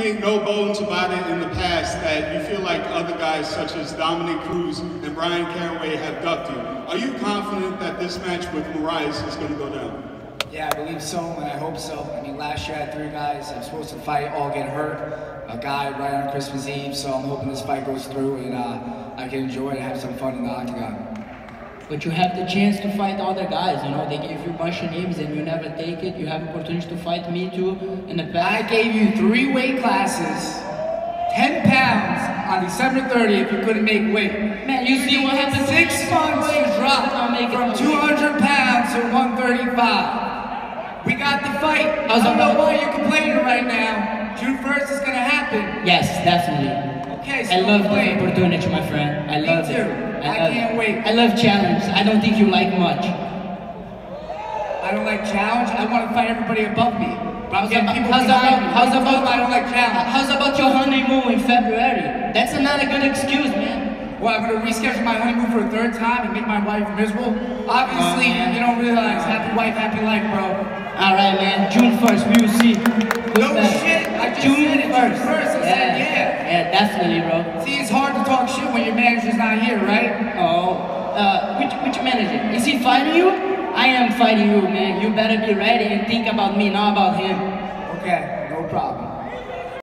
made no bones about it in the past that you feel like other guys such as Dominic Cruz and Brian Caraway have ducked you. Are you confident that this match with Moraes is going to go down? Yeah, I believe so, and I hope so. I mean, last year I had 3 guys I'm supposed to fight all get hurt. A guy right on Christmas Eve, so I'm hoping this fight goes through and I can enjoy it and have some fun in the octagon. But you have the chance to fight other guys, you know, they give you a bunch of names and you never take it. You have opportunity to fight me too in the past. I gave you 3 weight classes, 10 pounds on December 30th if you couldn't make weight. Man, you see what happened 6 months to drop from 200 pounds to 135. We got the fight. I don't know why you're complaining right now. June 1st is gonna happen. Yes, definitely. Okay, so I love the opportunity, my friend. I love it. I can't wait. I love challenge. I don't think you like much. I don't like challenge. I want to fight everybody above me. But how's about I don't like challenge? How's about your honeymoon in February? That's not a good excuse, man. Well, I'm gonna reschedule my honeymoon for a 3rd time and make my wife miserable. Obviously, you don't realize happy wife, happy life, bro. All right, man. June 1st, we will see. No shit. I just June said it. 1st. June 1st. I said yeah. Yeah, definitely, bro. See, it's hard to talk shit when your manager's not here, right? Oh, which manager? Is he fighting you? I am fighting you, man. You better be ready and think about me, not about him. Okay.